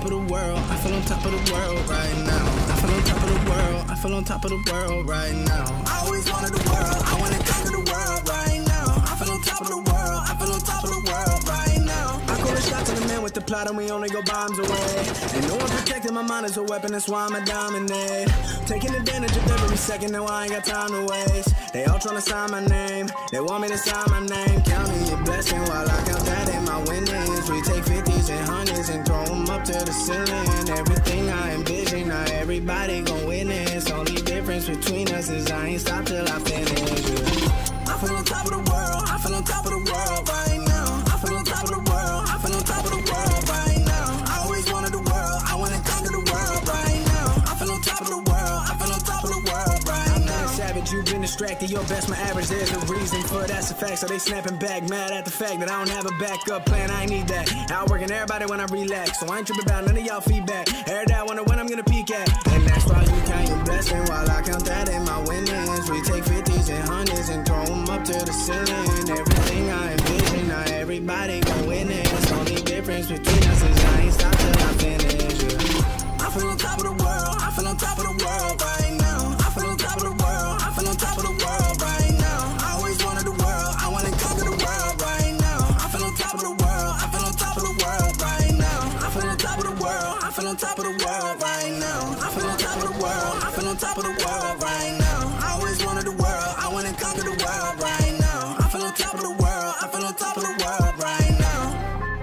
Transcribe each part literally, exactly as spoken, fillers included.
top of the world. I feel on top of the world right now. I feel on top of the world. I feel on top of the world right now. I always wanted the world. I wanna conquer the world right now. I feel on top of the world. I feel on top of the world right now. I call a shot to the man with the plot and we only go bombs away. And no one protecting my mind as a weapon, that's why I'm a dominate. Taking advantage of every second, now I ain't got time to waste. They all tryna sign my name, they want me to sign my name. Counting your blessing while I count that in my winnings. We take fifties and hundreds and throw them up to the ceiling. Everything I envision, not everybody gon' witness. Only difference between us is I ain't stopped till I finish. Yeah. I feel on top of the world, I feel on top of the world right now. I feel on top of the world, I feel on top of the world right now. I always wanted the world, I wanna conquer the world right now. I feel on top of the world, I feel on top of the world right now. Savage, you've been distracted, your best my average. There's a reason for it, that's a fact. So they snapping back, mad at the fact that I don't have a backup plan. I ain't need that. Outworking everybody when I relax, so I ain't tripping about none of y'all feedback. Heard that, wonder when I'm gonna peak at. And that's why you count your blessing while I count that in my winnings. We take fifties and hundreds and throw them up to the ceiling. Everything I envision, not everybody gon' witness. Only difference between us is I ain't stopped till I finish. Yeah. I feel on top of the world, I feel on top of the world right now. I feel on top of the world, I feel on top of the world right now. I always wanted the world, I wanna conquer the world right now. I feel on top of the world, I feel on top of the world right now. I feel on top of the world, I feel on top of the world right now. I feel on top of the world, I feel on top of the world right now. I always wanted the world, I wanna conquer the world right now. I feel on top of the world, I feel on top of the world right now.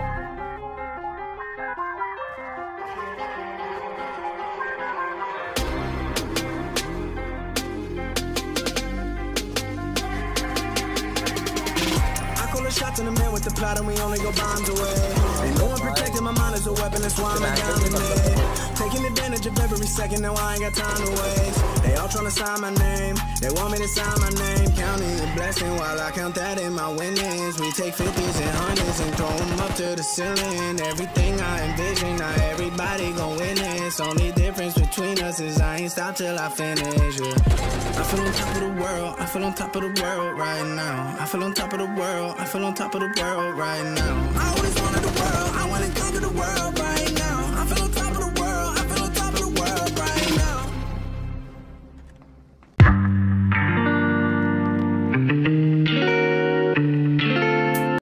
Shots in the man with the plot and we only go bombs away. Ain't no one protecting my mind as a weapon, that's why I'm a dominate. Taking advantage of every second, now I ain't got time to waste. They all tryna sign my name, they want me to sign my name. Counting your blessing while I count that in my winnings. We take fifties and hundreds and throw them up to the ceiling. Everything I envision, not everybody gon' witness. Only difference between us is I ain't stopped till I finish. Yeah. I feel on top of the world, I feel on top of the world right now. I feel on top of the world, I feel on top of the world right now. I always wanted the world, I wanna conquer the world right now.